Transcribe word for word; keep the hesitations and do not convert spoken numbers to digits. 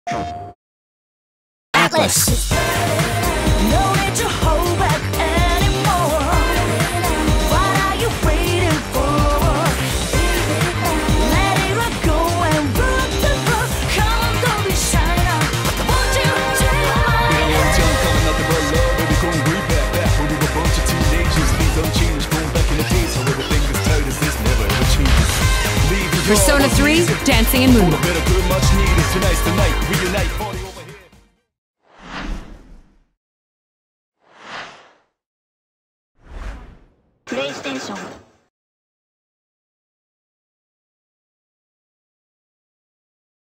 Atlas. No need to hold back anymore. What are you waiting for? Let it go and rock the boat. Come on, don't be shy now. Won't you take my hand? One time coming nothing but love, baby, gon' bring back back. When we were a bunch of teenagers, things don't change. Going back in the days, how everything is tight as this never ever changes. Persona three, Dancing in Moonlight. Better good, much needed. Tonight's the night. Reunite, party over here. PlayStation